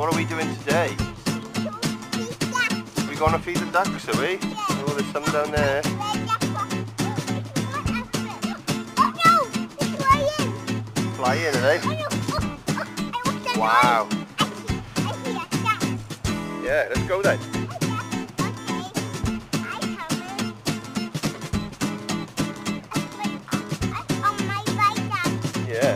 What are we doing today? We're going to feed the ducks, are we? Oh, there's some down there. Flying, are they? Wow. Yeah, let's go then. Yeah.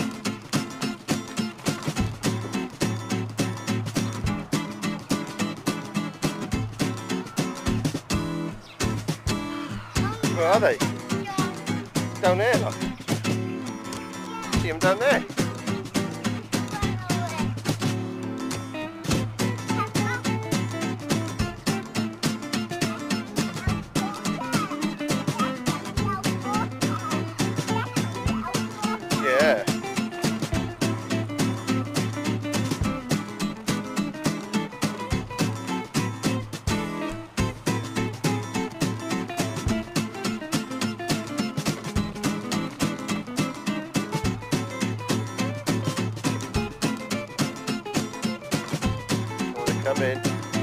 Where are they? Down there, look. See them down there? Yeah. Come in.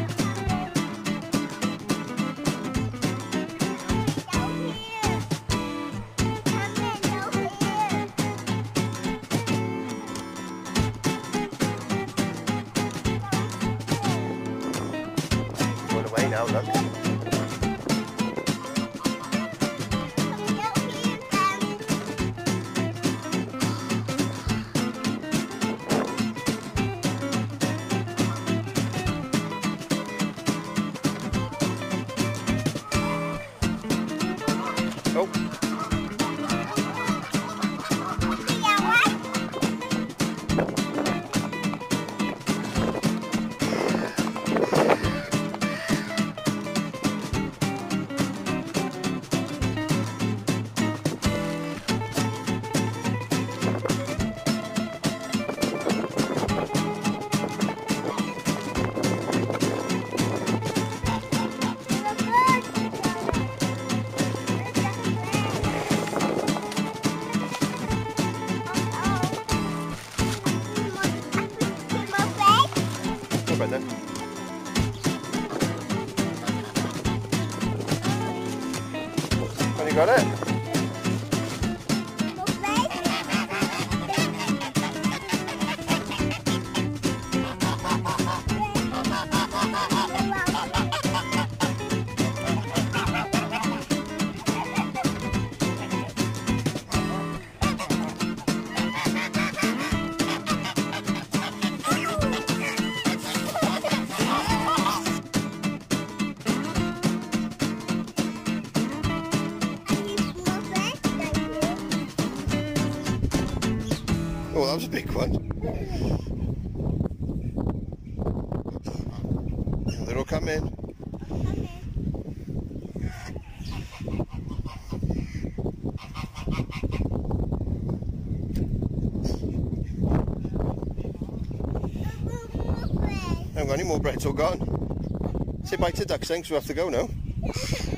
Going away now, look. Oh. Right then. Have you got it? Oh, that was a big one. They're all coming. I haven't got any more bread, it's all gone. Say bye to ducks then, because we have to go now.